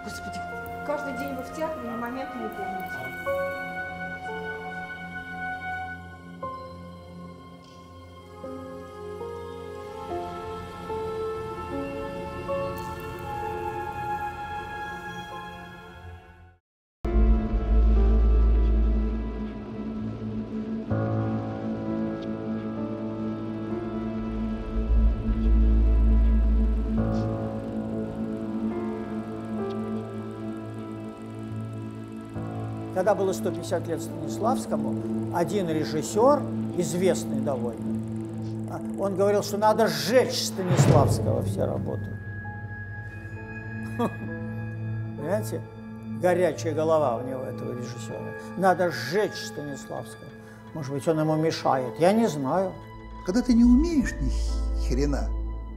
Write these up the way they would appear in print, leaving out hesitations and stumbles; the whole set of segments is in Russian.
Господи, каждый день вы в театре, ни момента не помните. Когда было 150 лет Станиславскому, один режиссер, известный довольно, он говорил, что надо сжечь Станиславского все работы. Понимаете? Горячая голова у него, этого режиссера. Надо сжечь Станиславского. Может быть, он ему мешает. Я не знаю. Когда ты не умеешь ни хрена,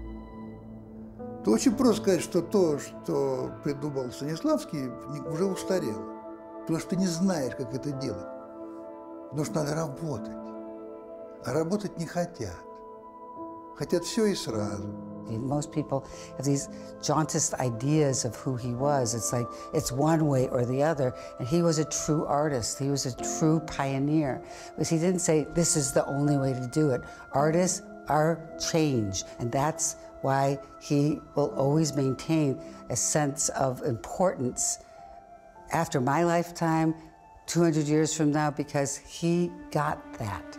то очень просто сказать, что то, что придумал Станиславский, уже устарело. Потому что ты не знаешь, как это делать. Потому что надо работать. А работать не хотят. Хотят все и сразу. Most people have these jaundiced ideas of who he was. It's like, it's one way or the other. And he was a true artist. He was a true pioneer. Because he didn't say, this is the only way to do it. Artists are change. And that's why he will always maintain a sense of importance after my lifetime, 200 years from now, because he got that.